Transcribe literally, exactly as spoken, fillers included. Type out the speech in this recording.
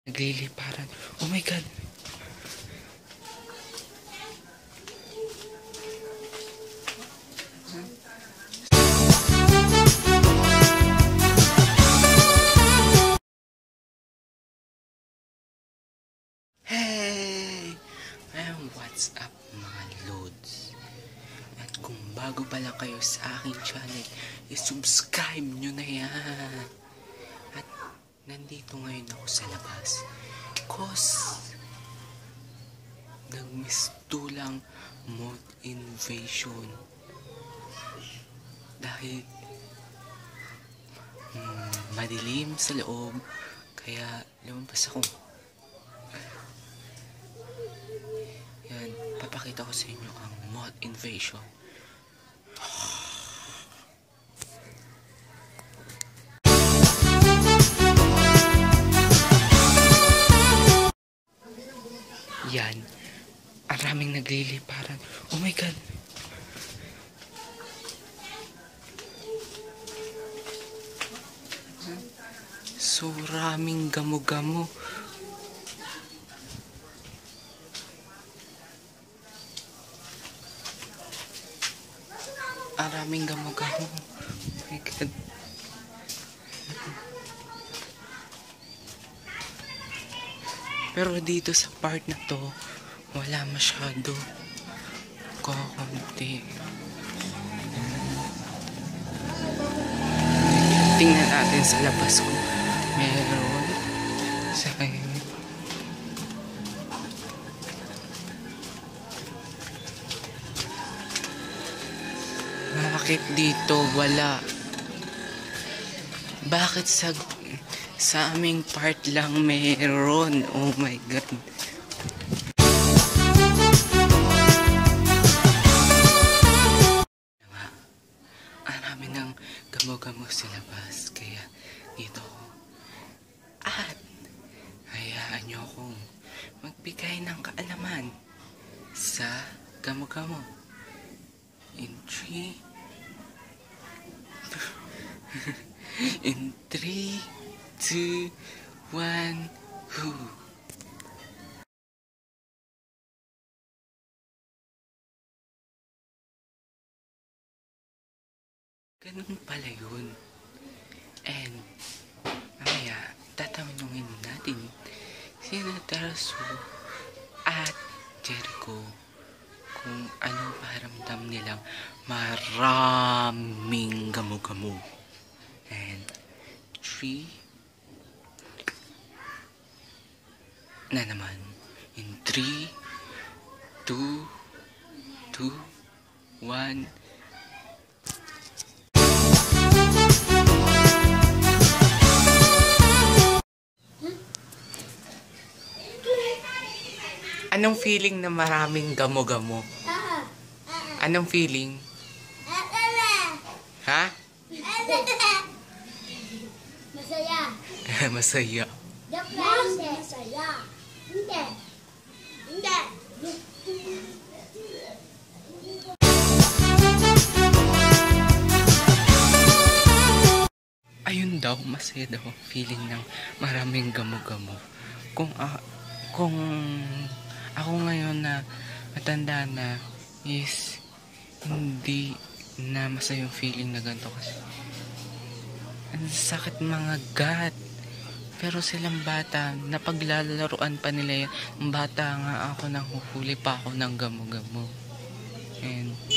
Nagliliparan. Oh my God! Hey! Um, what's up mga lods? At kung bago pa lang kayo sa aking channel, i-subscribe nyo na yan. At nandito ngayon ako sa labas. Cause nagmistulang moth invasion. Dahil hmm, madilim sa loob, kaya lumabas ako. Yan, papakita ko sa inyo ang moth invasion. Yan, ang raming nagliliparan. Oh my God! So raming gamo-gamo. Ang raming gamo-gamo. Oh my God. Pero dito sa part na to, wala masyado. Kakunti. Tingnan natin sa labas ko. Meron. Sa kayo. Bakit dito wala? Bakit sa sa aming part lang meron? Oh my God. Ang dami ng gamo-gamo sa labas. Kaya dito ako. At hayaan nyo akong magbigay ng kaalaman sa gamo-gamo. In three In three, two, one, who? Ganun pala yun. And mamaya tatanungin natin sina Tarasu at Jericho kung anong pakiramdam nilang maraming gamo-gamo. And three na naman. In three, two, two, one. Anong feeling na maraming gamo-gamo? Anong feeling? Ha? Masaya. Masaya. Masaya. Hindi. Hindi. Ayun daw, masaya daw ang feeling ng maraming gamo-gamo. Kung, uh, kung ako ngayon na matanda na is hindi na masaya yung feeling na ganito kasi ang sakit mga gat. Pero silang bata, napaglalaruan pa nila yan. Bata nga ako, nang huhuli pa ako ng gamo-gamo. And